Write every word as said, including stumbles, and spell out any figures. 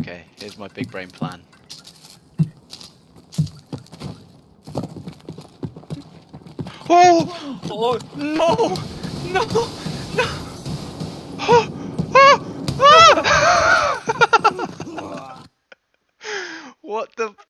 Okay, here's my big brain plan. Oh! Oh! No! No! No!